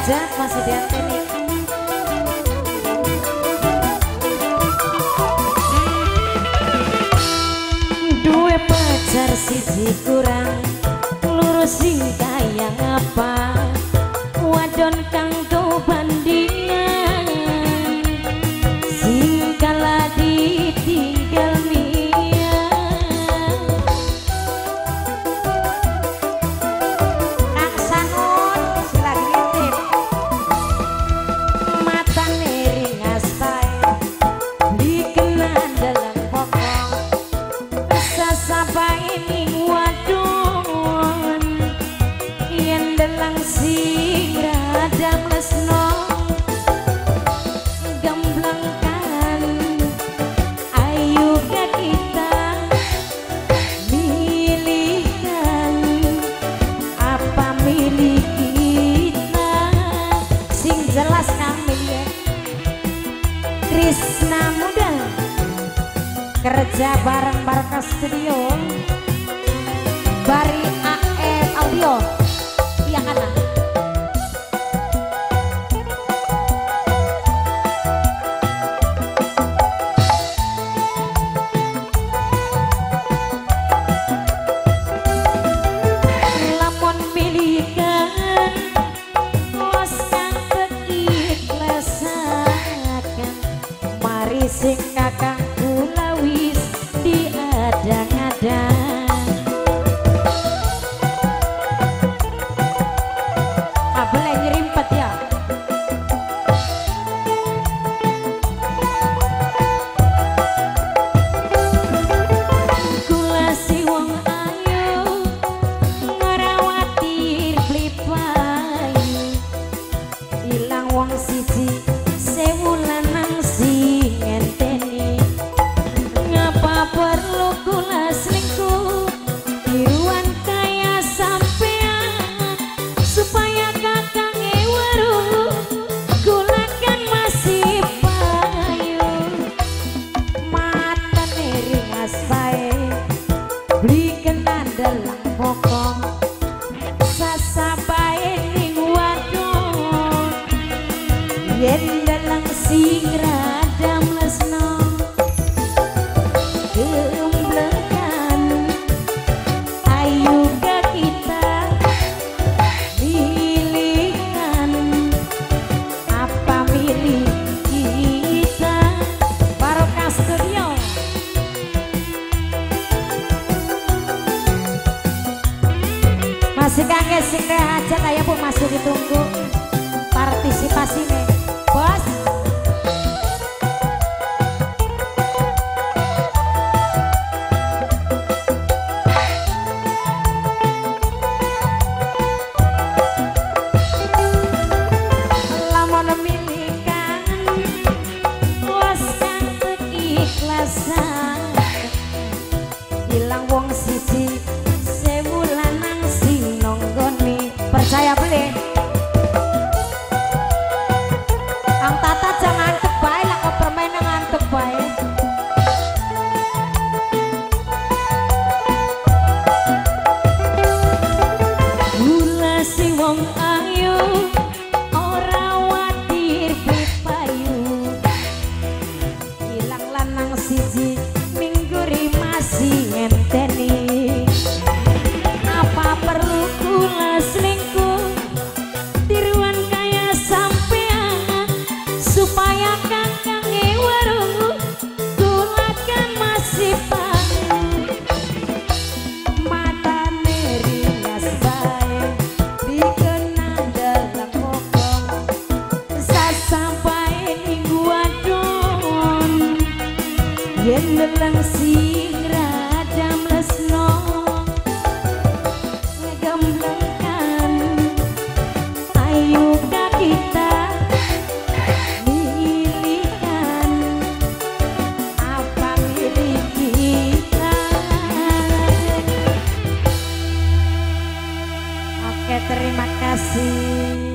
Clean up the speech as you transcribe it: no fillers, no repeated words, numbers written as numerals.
derajat masih dianteni. Duwe pacar siji kurang, lurus sing kaya apa, wadon kang do bandingan, sing kala ditinggal mia. Kang Sanun sila ngintip, mata nering aspai, dikenal dalam pokok, sasapa ini wadon, yen delang sing radam lesno, gemblangkan ayo ke kita milihkan apa milik kita, sing jelas kami ya Krisna Muda kerja bareng-bareng ke studio Bari AF Audio, iya kan? Lamun pilihan los kang keikhlasakan, mari sing kakang kula wis diadang-adang. Boleh nyerimpet ya. Kula si wong ayu ngrawati beli payu, ilang wong siji sewu lanang sing ngenteni, ngapa perlu kula selingkuh tiruan kaya sampean, supaya kakang ewaru kula kan masih payu, mata nering aspae belikan dalam pokok, sasapae ning wadon, yen dalang sing radam lesno, gemblekan ayo ke kita milihkan apa milik kita. Barokah Studio. Masih kangen sing aja kayak pun masih ditunggu partisipasinya bos. Lamun milikan los kang keikhlasan, ilang wong siji sewu lanang sing nonggoni, percaya beli. Kang Tata jangan ngantuk bae, lah kok permainan ngantuk bae. Kula si wong ayu ora watir payu, ilang lanang siji mingguri masih ngenteni, apa perlu kula selingkuh tiruan kaya sampean, supaya kakang ewaru kula kan masih payu, mata nering asbae dikenal dalam pokok, sasampae ning wadon, yen delang sing radam lesno, ngegemblengkan ayo ka kita milihkan apa milik kita. Oke, terima kasih.